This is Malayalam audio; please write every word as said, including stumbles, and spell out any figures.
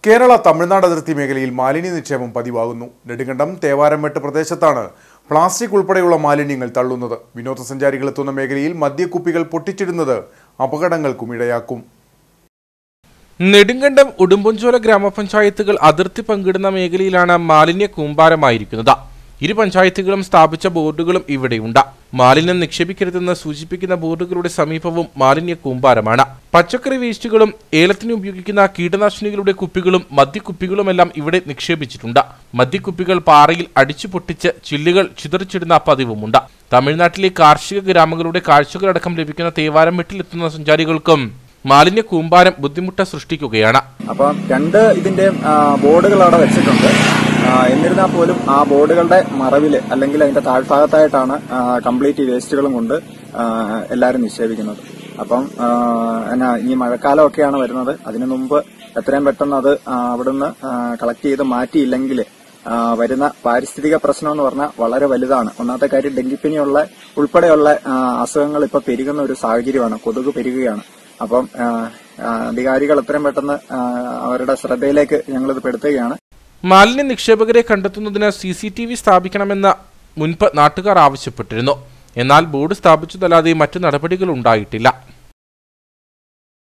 കേരള തമിഴ്നാട് അതിർത്തി മേഖലയിൽ മാലിന്യ നിക്ഷേപം പതിവാകുന്നു. നെടുങ്കണ്ടം തേവാരംമെട്ട് പ്രദേശത്താണ് പ്ലാസ്റ്റിക് ഉൾപ്പെടെയുള്ള മാലിന്യങ്ങൾ തള്ളുന്നത്. വിനോദസഞ്ചാരികൾ എത്തുന്ന മേഖലയിൽ മദ്യക്കുപ്പികൾ പൊട്ടിച്ചിടുന്നത് അപകടങ്ങൾക്കും ഇടയാക്കും. നെടുങ്കണ്ടം ഉടുമ്പൻചോല ഗ്രാമപഞ്ചായത്തുകൾ അതിർത്തി പങ്കിടുന്ന മേഖലയിലാണ് മാലിന്യ കൂമ്പാരമായിരിക്കുന്നത്. ഇരു പഞ്ചായത്തുകളും സ്ഥാപിച്ച ബോർഡുകളും ഇവിടെയുണ്ട്. മാലിന്യം നിക്ഷേപിക്കരുതെന്ന് സൂചിപ്പിക്കുന്ന ബോർഡുകളുടെ സമീപവും മാലിന്യ കൂമ്പാരമാണ്. പച്ചക്കറി വേസ്റ്റുകളും ഏലത്തിന് ഉപയോഗിക്കുന്ന കീടനാശിനികളുടെ കുപ്പികളും മദ്യക്കുപ്പികളുമെല്ലാം ഇവിടെ നിക്ഷേപിച്ചിട്ടുണ്ട്. മദ്യക്കുപ്പികൾ പാറയിൽ അടിച്ചു പൊട്ടിച്ച് ചില്ലുകൾ ചിതറിച്ചിടുന്ന പതിവുമുണ്ട്. തമിഴ്നാട്ടിലെ കാർഷിക ഗ്രാമങ്ങളുടെ കാഴ്ചകളടക്കം ലഭിക്കുന്ന തേവാരംമെട്ടിലെത്തുന്ന സഞ്ചാരികൾക്കും മാലിന്യ കൂമ്പാരം ബുദ്ധിമുട്ട് സൃഷ്ടിക്കുകയാണ്. അപ്പം രണ്ട് ഇതിന്റെ ബോർഡുകൾ അവിടെ വെച്ചിട്ടുണ്ട്. എന്നിരുന്നാൽ പോലും ആ ബോർഡുകളുടെ മറവില് അല്ലെങ്കിൽ അതിന്റെ താഴ്ഭാഗത്തായിട്ടാണ് കംപ്ലീറ്റ് വേസ്റ്റുകളും കൊണ്ട് എല്ലാവരും നിക്ഷേപിക്കുന്നത്. അപ്പം എന്നാ ഈ മഴക്കാലമൊക്കെയാണ് വരുന്നത്. അതിനു മുമ്പ് എത്രയും പെട്ടെന്ന് അത് അവിടുന്ന് കളക്ട് ചെയ്ത് മാറ്റിയില്ലെങ്കിൽ വരുന്ന പാരിസ്ഥിതിക പ്രശ്നം എന്ന് പറഞ്ഞാൽ വളരെ വലുതാണ്. ഒന്നാമത്തെ കാര്യം ഡെങ്കിപ്പനിയുള്ള ഉൾപ്പെടെയുള്ള അസുഖങ്ങൾ ഇപ്പൊ പെരുകുന്ന ഒരു സാഹചര്യമാണ്. കൊതുക് പെരുകുകയാണ്. അപ്പം അധികാരികൾ എത്രയും പെട്ടെന്ന് അവരുടെ ശ്രദ്ധയിലേക്ക് ഞങ്ങളിത് പെടുത്തുകയാണ്. മാലിന്യ നിക്ഷേപകരെ കണ്ടെത്തുന്നതിന് സി സി ടി വി സ്ഥാപിക്കണമെന്ന് മുൻപ് നാട്ടുകാർ ആവശ്യപ്പെട്ടിരുന്നു. എന്നാൽ ബോർഡ് സ്ഥാപിച്ചതല്ലാതെ മറ്റു നടപടികൾ ഉണ്ടായിട്ടില്ല.